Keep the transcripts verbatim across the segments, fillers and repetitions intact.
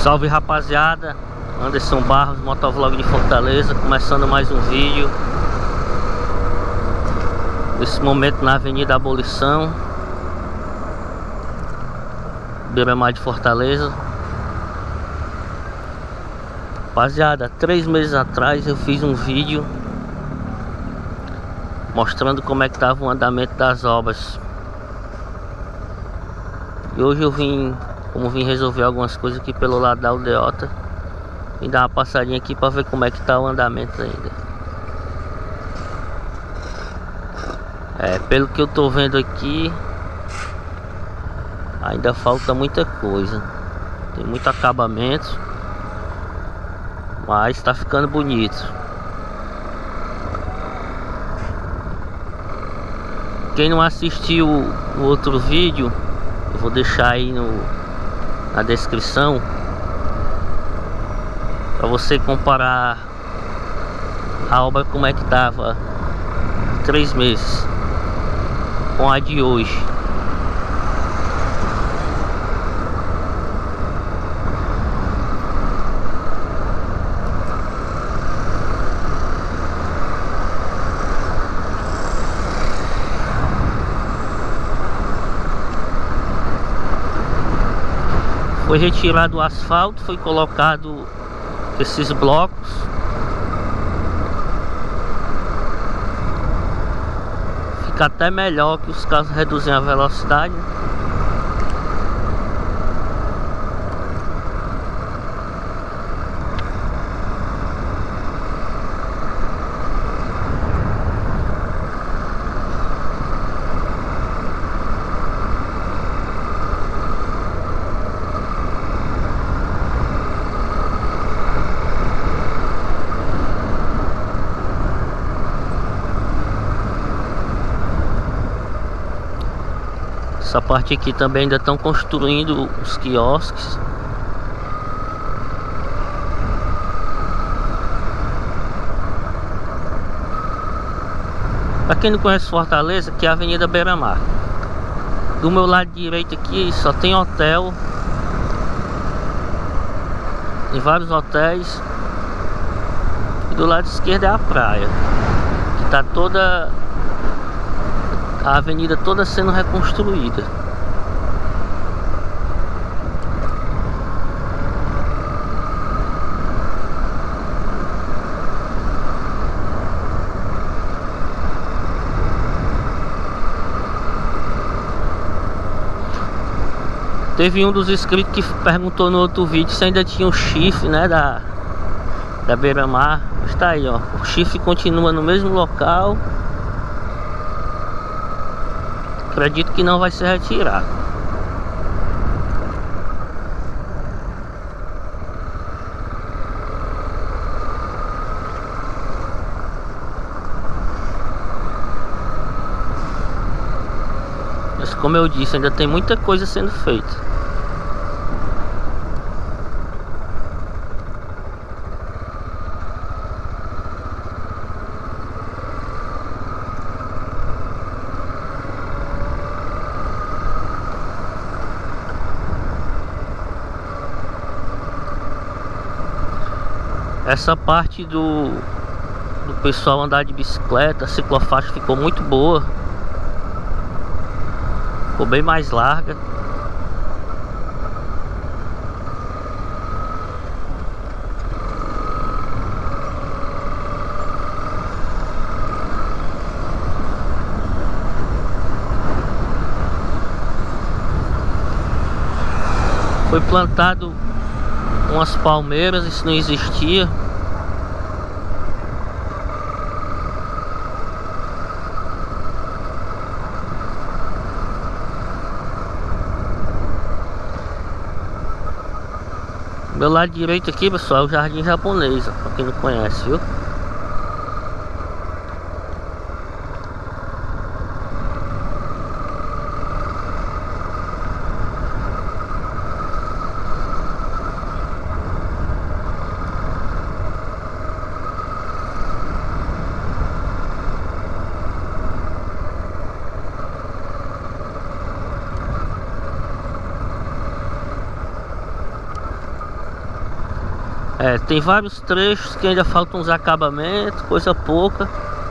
Salve rapaziada, Anderson Barros, motovlog de Fortaleza, começando mais um vídeo. Nesse momento na Avenida Abolição, beira-mar de Fortaleza. Rapaziada, três meses atrás eu fiz um vídeo mostrando como é que estava o andamento das obras. E hoje eu vim, como vim resolver algumas coisas aqui pelo lado da aldeota, vim dar uma passadinha aqui para ver como é que tá o andamento ainda. É, pelo que eu tô vendo aqui, ainda falta muita coisa. Tem muito acabamento, mas tá ficando bonito. Quem não assistiu o outro vídeo, eu vou deixar aí no, na descrição, para você comparar a obra como é que tava há três meses com a de hoje. Foi retirado o asfalto, foi colocado esses blocos. Fica até melhor que os carros reduzem a velocidade. Essa parte aqui também ainda estão construindo os quiosques. Para quem não conhece Fortaleza, aqui é a Avenida Beira-Mar. Do meu lado direito aqui só tem hotel. Tem vários hotéis. E do lado esquerdo é a praia, que está toda... a avenida toda sendo reconstruída. Teve um dos inscritos que perguntou no outro vídeo se ainda tinha o chifre, né, da, da beira-mar. Está aí, ó. O chifre continua no mesmo local. Acredito que não vai ser retirado. Mas como eu disse, ainda tem muita coisa sendo feita. Essa parte do, do pessoal andar de bicicleta, a ciclofaixa ficou muito boa. Ficou bem mais larga. Foi plantado umas palmeiras, isso não existia. Meu lado direito aqui, pessoal, é o Jardim Japonês, pra quem não conhece, viu? É, tem vários trechos que ainda faltam uns acabamentos, coisa pouca.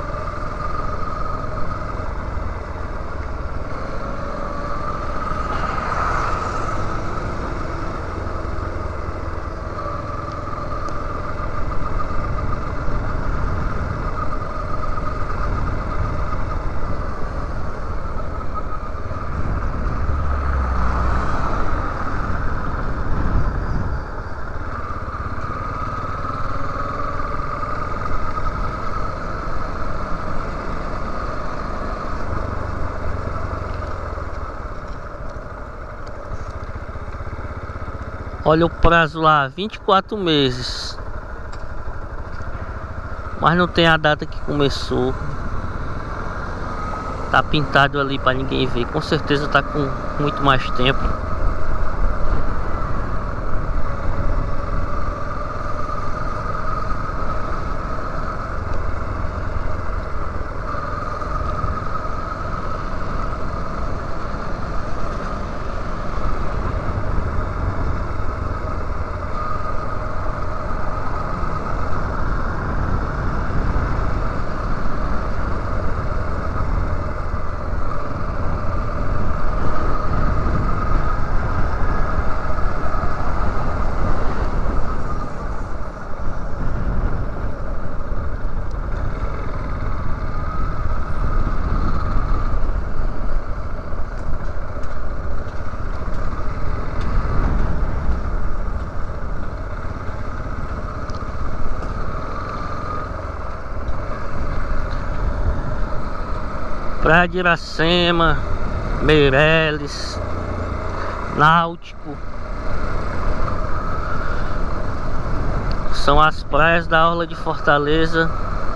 Olha o prazo lá, vinte e quatro meses. Mas não tem a data que começou. Tá pintado ali para ninguém ver. Com certeza tá com muito mais tempo. Praia de Iracema, Meireles, Náutico. São as praias da orla de Fortaleza.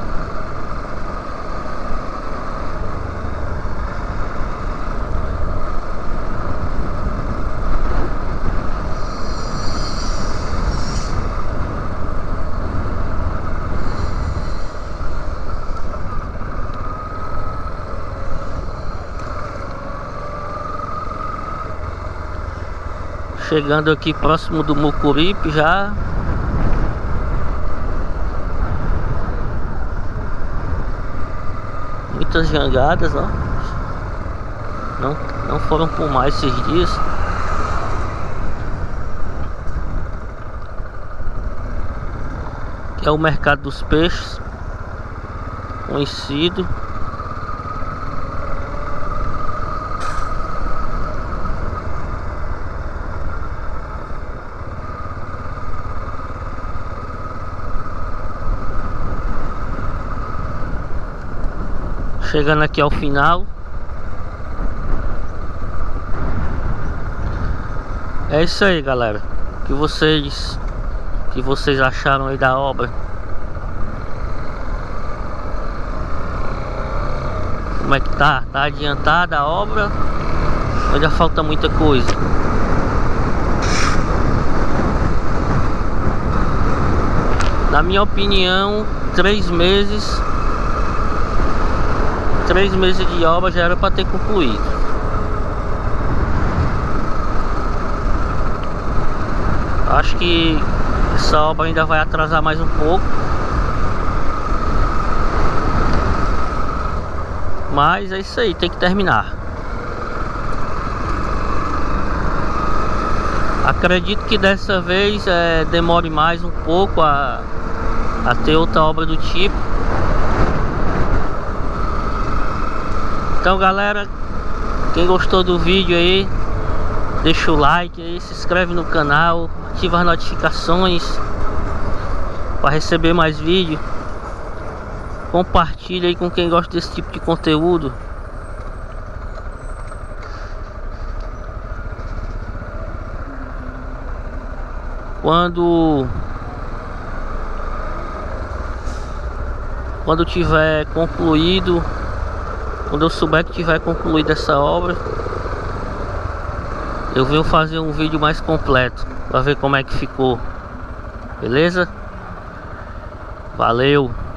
Chegando aqui próximo do Mucuripe já. Muitas jangadas, ó. Não, não foram por mais esses dias. Que é o mercado dos peixes, conhecido. Chegando aqui ao final. É isso aí, galera. Que vocês que vocês acharam aí da obra? Como é que tá? Tá adiantada a obra? Ainda falta muita coisa? Na minha opinião, três meses Três meses de obra já era para ter concluído. Acho que essa obra ainda vai atrasar mais um pouco, mas é isso aí, tem que terminar. Acredito que dessa vez é, demore mais um pouco a, a ter outra obra do tipo. Então, galera, quem gostou do vídeo aí, deixa o like aí, se inscreve no canal, ativa as notificações para receber mais vídeo. Compartilha aí com quem gosta desse tipo de conteúdo. Quando Quando tiver concluído, quando eu souber que tiver concluído essa obra, eu venho fazer um vídeo mais completo para ver como é que ficou. Beleza? Valeu!